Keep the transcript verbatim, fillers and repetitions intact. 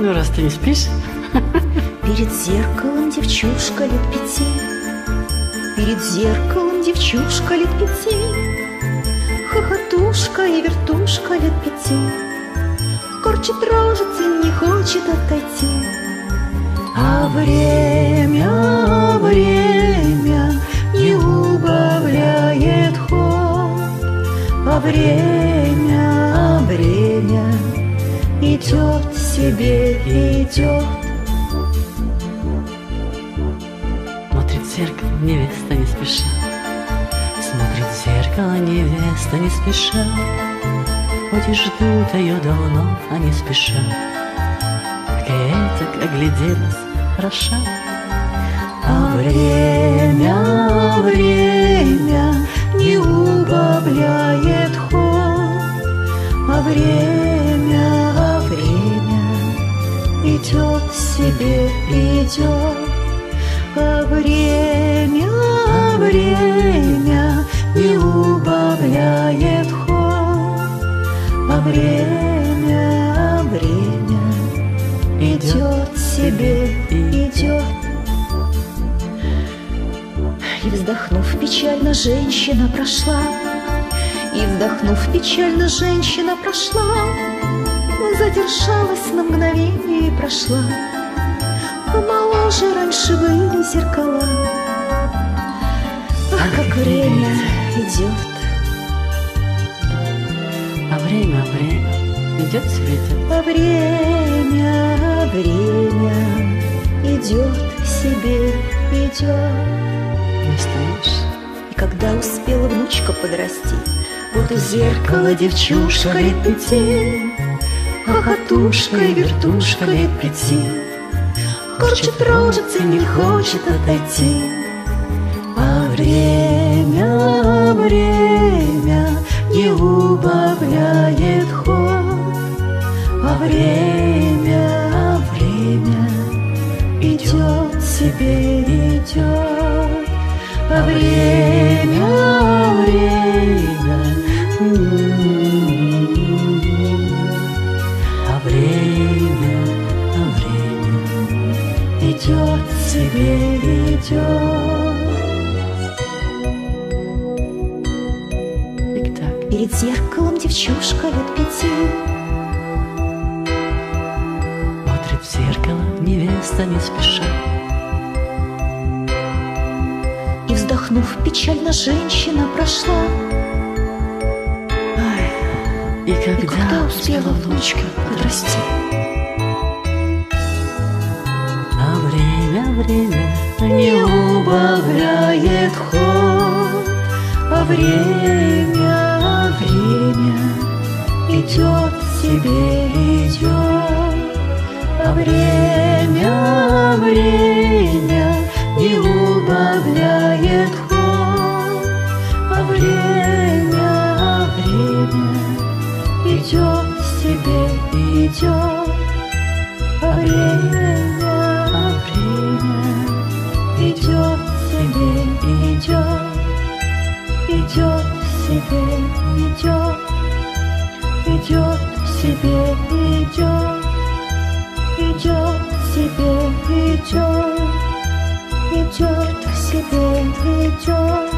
Ну, раз ты не спишь. Перед зеркалом девчушка лет пяти, перед зеркалом девчушка лет пяти, хохотушка и вертушка лет пяти, корчит рожицы, не хочет отойти. А время, время не убавляет ход, а время, время идет себе, идет. Смотрит в зеркало невеста не спеша, смотрит в зеркало невеста не спеша, хоть и ждут ее давно, а не спеша. Так огляделась хороша. А время, время не убавляет ход, а время, время идет себе, идет. А время, время не убавляет ход, а время, время идет себе, идет. И вздохнув печально, женщина прошла, и вздохнув печально, женщина прошла, задержалась на мгновение и прошла. Моложе раньше были зеркала, ах, как время идет. А время, время идет себе, идет. А время, время идет себе, идет. Не остановишь. И когда успела внучка подрасти, вот у зеркала девчушка лет пяти, хохотушка и вертушка лет пяти, корчит рожицы, не хочет отойти. А время, время не убавляет ход, а время, время идет себе, идет. А время, время, а время, а время идет себе, идет. Тик-так. Перед зеркалом девчушка лет пяти, Смотрит в зеркало невеста не спеша, и вздохнув печально, женщина прошла. Ай, и И когда, когда успела внучка подрасти, а время, время не убавляет ход, а время, время идет себе, идет. А время, время не убавляет ход, а время, время идет себе, идет. А время, время идет себе, идет, идет себе, идет, идет себе, идет, идет себе, идет, идет себе, идет.